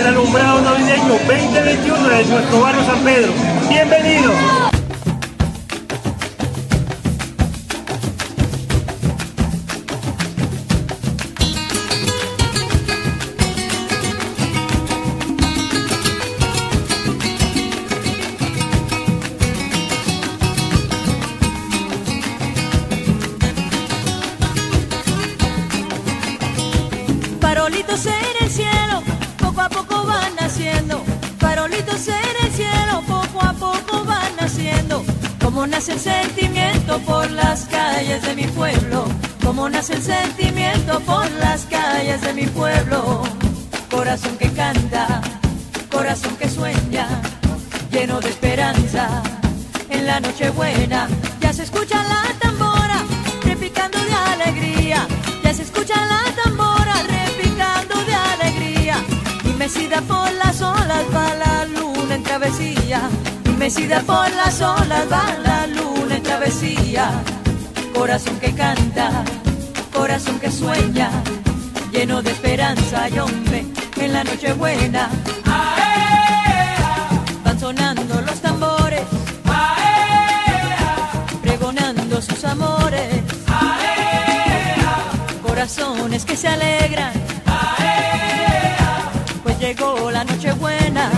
el alumbrado navideño 2021 de nuestro barrio San Pedro. ¡Bienvenidos! Farolitos en el cielo, poco a poco van naciendo. Farolitos en el cielo, poco a poco van naciendo. Como nace el sentimiento por las calles de mi pueblo. Como nace el sentimiento por las calles de mi pueblo. Corazón que canta, corazón que sueña, lleno de esperanza. En la noche buena ya se escucha la tambora, repicando de alegría. Ya se escucha la tambora, repicando de alegría. Y mecida por las olas va la luna en travesía. Y mecida por las olas va la luna en travesía. Corazón que canta, corazón que sueña, lleno de esperanza y hombre, en la noche buena van sonando los tambores, pregonando sus amores. Corazones que se alegran, pues llegó la noche buena.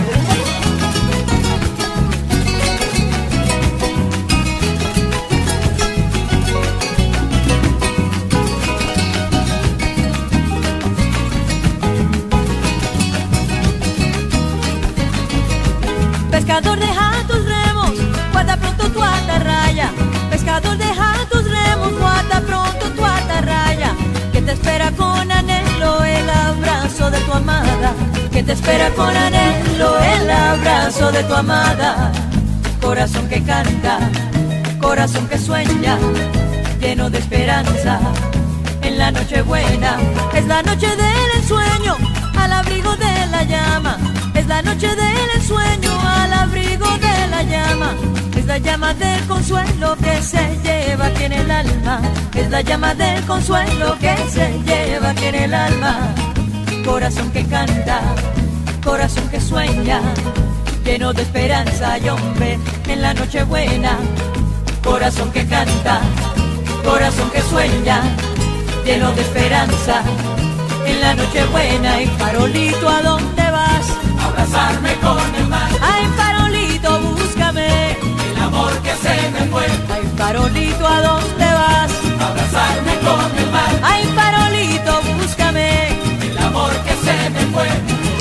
Pescador, deja tus remos, guarda pronto tu atarraya. Pescador, deja tus remos, guarda pronto tu atarraya. Que te espera con anhelo el abrazo de tu amada. Que te espera con anhelo el abrazo de tu amada. Corazón que canta, corazón que sueña, lleno de esperanza. En la noche buena es la noche del ensueño, al abrigo de la llama. Es la noche del ensueño, al abrigo de la llama. Es la llama del consuelo que se lleva aquí en el alma. Es la llama del consuelo que se lleva aquí en el alma. Corazón que canta, corazón que sueña, lleno de esperanza y hombre, en la noche buena. Corazón que canta, corazón que sueña, lleno de esperanza, en la noche buena. Y farolito, ¿a dónde vas? Abrazarme con el mar. Ay, farolito, búscame El amor que se me fue. Ay, farolito, ¿a dónde vas? Abrazarme con el mar. Ay, farolito, búscame El amor que se me fue.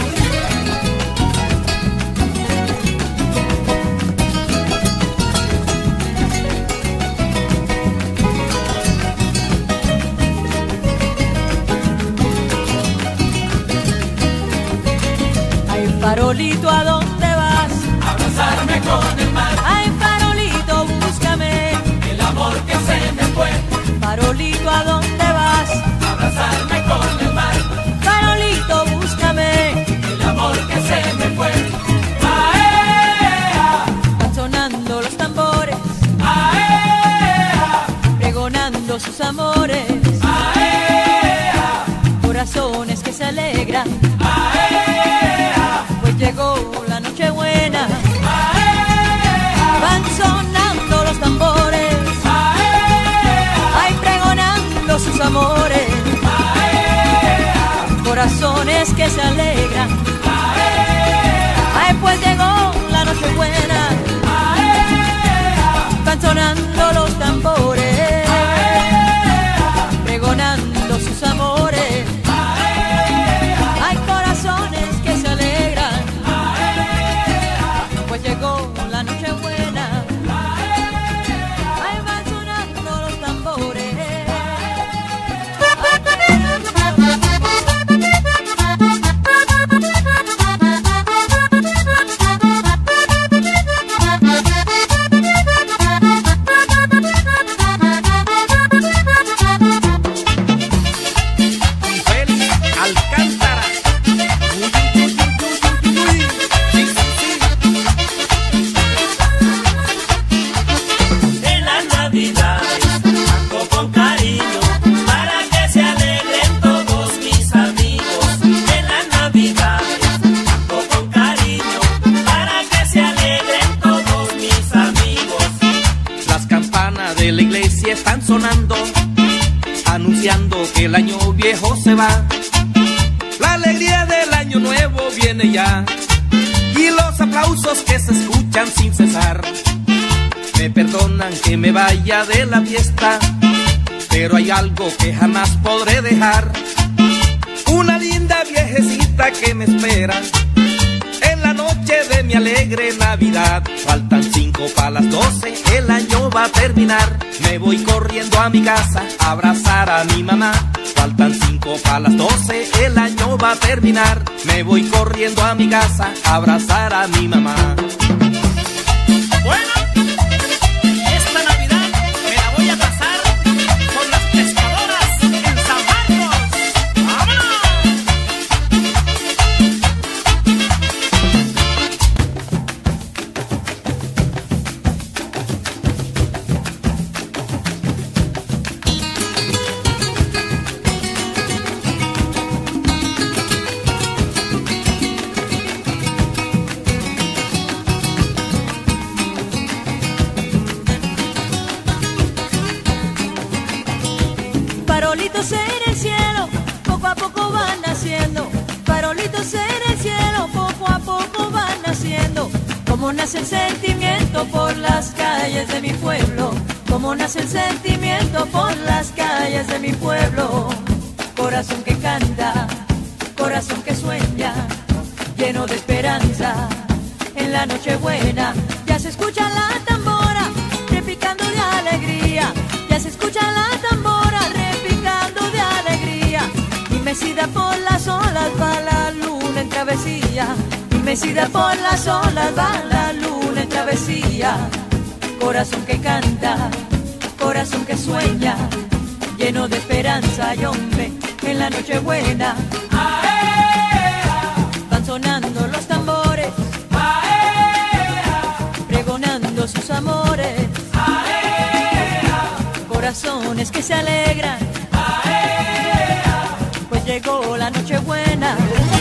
Ay, farolito, ¿a dónde vas? Abrazarme con el mar. Ay, farolito, búscame El amor que se me fue. Farolito, ¿a dónde vas? Abrazarme con el mar. Farolito, búscame El amor que se me fue. ¡Aea! Van sonando los tambores, ¡Aea! pregonando sus amores. ¡Aea! Corazones que se alegran, ¡Aea! pues llegó la noche buena. ¡Aea! Van sonando los tambores, ¡Aea! ay, pregonando sus amores. ¡Aea! Corazones que se alegran, ay, pues llegó la noche buena. Van sonando los tambores, pregonando sus amores. Hay corazones que se alegran, pues llegó la noche buena. Ay, van sonando los tambores. que el año viejo se va, la alegría del año nuevo viene ya, y los aplausos que se escuchan sin cesar me perdonan que me vaya de la fiesta, pero hay algo que jamás podré dejar, una linda viejecita que me espera en la noche de mi alegre Navidad. Faltan 5 para las 12, el año va a terminar, me voy corriendo a mi casa a abrazar a mi mamá. Faltan 5 para las 12, el año va a terminar, me voy corriendo a mi casa a abrazar a mi mamá. Bueno, esta Navidad me la voy a pasar con las pescadoras en San Marcos. ¡Vámonos! Farolitos en el cielo, poco a poco van naciendo. Farolitos en el cielo, poco a poco van naciendo. Como nace el sentimiento por las calles de mi pueblo. Como nace el sentimiento por las calles de mi pueblo. Corazón que canta, corazón que sueña, lleno de esperanza. En la noche buena ya se escucha la tambora, repicando de alegría. Ya se escucha la tambora, repicando de alegría. Y mecida por las olas va la luna en travesía. Y mecida por las olas va la luna en travesía. Corazón que canta, corazón que sueña, lleno de esperanza y hombre, en la noche buena van sonando los tambores, pregonando sus amores. Corazones que se alegran, pues llegó la noche buena.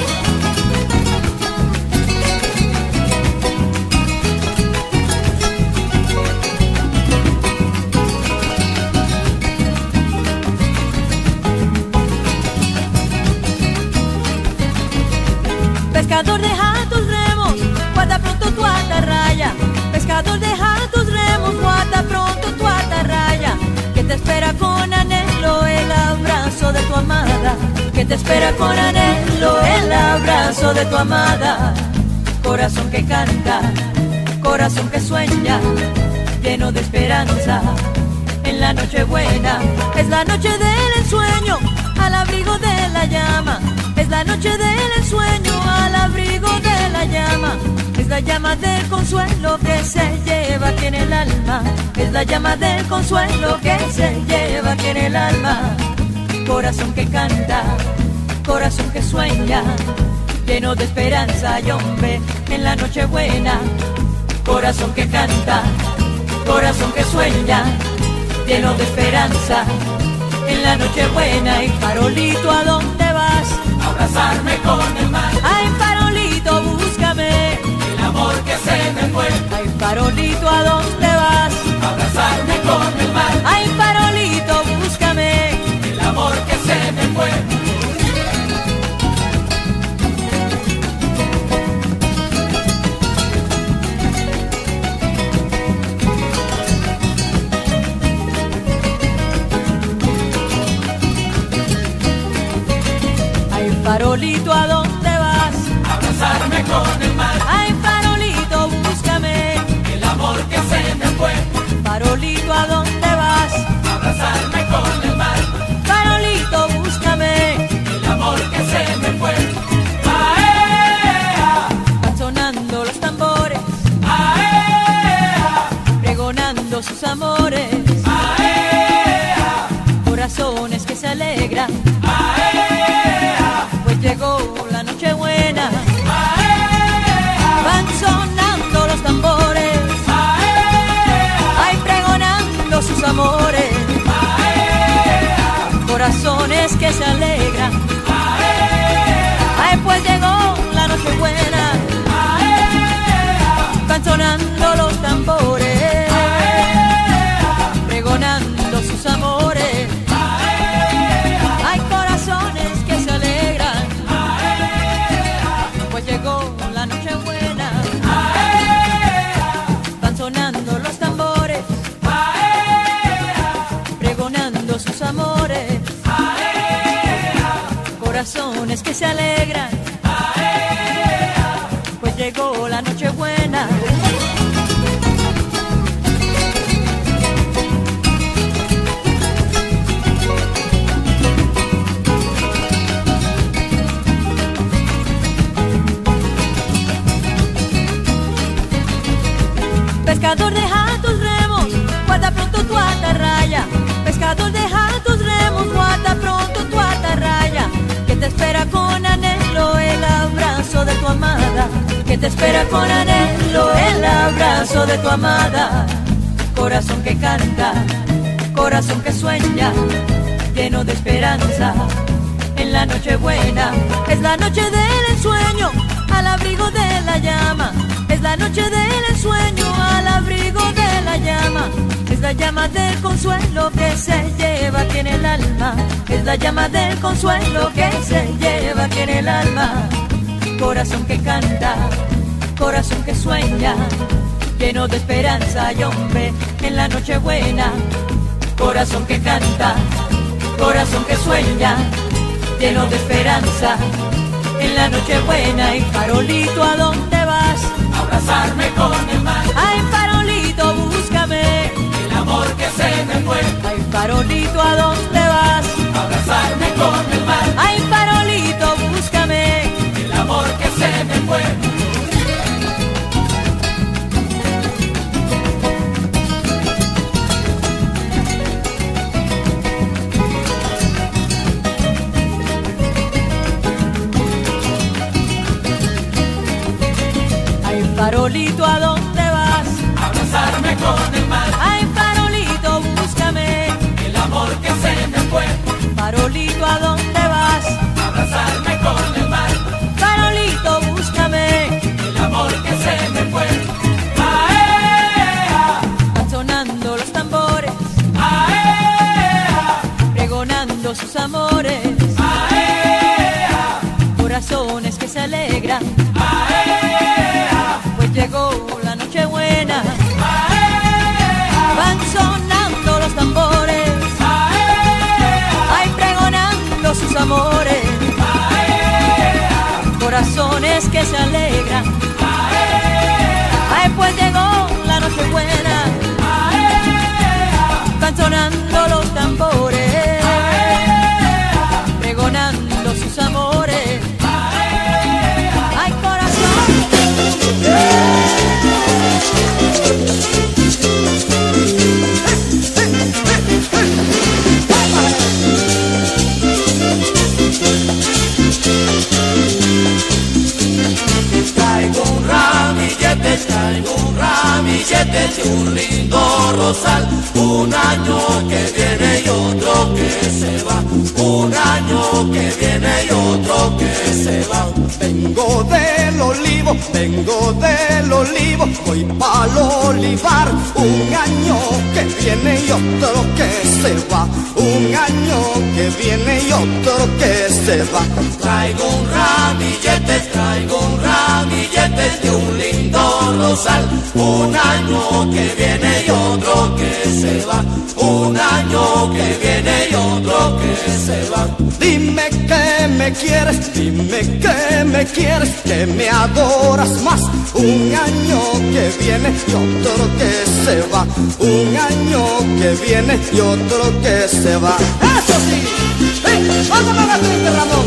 Pescador, deja tus remos, guarda pronto tu atarraya. Pescador, deja tus remos, guarda pronto tu atarraya. Que te espera con anhelo el abrazo de tu amada. Que te espera con anhelo el abrazo de tu amada. Corazón que canta, corazón que sueña, lleno de esperanza. En la noche buena es la noche del ensueño, al abrigo de la llama. Es la noche del ensueño, al abrigo de la llama. Es la llama del consuelo que se lleva aquí en el alma. Es la llama del consuelo que se lleva aquí en el alma. Corazón que canta, corazón que sueña, lleno de esperanza y hombre, en la noche buena. Corazón que canta, corazón que sueña, lleno de esperanza, en la noche buena. Y farolito, ¿a dónde vas? Abrazarme con el mar, Ay, farolito, búscame el amor que se me fue. Ay, farolito, ¿a dónde vas? Abrazarme con el mar, Ay, farolito, búscame el amor que se me fue. Ay, farolito, ¿a dónde vas? Abrazarme con el mar, Ay, farolito, búscame el amor que se me fue. Farolito, ¿a dónde vas? Abrazarme con el mar, Farolito, búscame el amor que se me fue. ¡Aea! Van sonando los tambores, ¡Aea! pregonando sus amores. ¡Aea! Corazones que se alegran, ¡Aea! pues llegó la noche buena. ¡Aea! Van sonando los tambores, ¡Aea! ay, pregonando sus amores. ¡Aea! Corazones que se alegran, ay, pues llegó la noche buena. Van sonando los tambores, pregonando sus amores. corazones que se alegran, pues llegó la noche buena. Pescador, deja tus remos, guarda pronto tu atarraya. Pescador, deja tus remos, guarda pronto tu atarraya. Que te espera con anhelo el abrazo de tu amada. Que te espera con anhelo el abrazo de tu amada. Corazón que canta, corazón que sueña, lleno de esperanza. En la noche buena, es la noche del ensueño, al abrigo de la llama. Es la noche del ensueño, al abrigo de la llama. Es la llama del consuelo que se lleva aquí en el alma. Es la llama del consuelo que se lleva aquí en el alma. Corazón que canta, corazón que sueña, lleno de esperanza y hombre en la noche buena. Corazón que canta, corazón que sueña, lleno de esperanza en la noche buena. Y farolito, ¿a dónde vas? Abrazarme con el mar, Ay, farolito, búscame el amor que se me fue. Ay, farolito, ¿a dónde vas? Abrazarme con el mar, Ay, farolito, búscame el amor que se me fue. Ay, farolito, ¿a dónde vas? Abrazarme con el mar, Ay, farolito, búscame el amor que se me fue. Farolito, ¿a dónde vas? Abrazarme con el mar, Farolito, búscame el amor que se me fue. ¡Aea! Van sonando los tambores, ¡Aea! pregonando sus amores. ¡Aea! Corazones que se alegran, ¡Aea! pues llegó la noche buena. ¡Aea! Van sonando los tambores, ¡Aea! ay, pregonando sus amores. ¡Aea! Corazones que se alegran, ay, pues llegó la noche buena. Van sonando los tambores, pregonando sus amores. Ay, corazón. Traigo un ramillete de un lindo rosal. Un año que viene y otro que se va. Un año que viene y otro que se va. Vengo del olivo, voy pa'l olivar. Un año que viene y otro que se va. Un año que viene y otro que se va. Traigo un ramillete de un lindo rosal. Un año que viene y otro que se va. Un año que viene y otro que se va. Dime que me quieres, que me adoras más. Un año que viene y otro que se va. Un año que viene y otro que se va. ¡Eso sí! ¡Vamos a la triste, Ramón!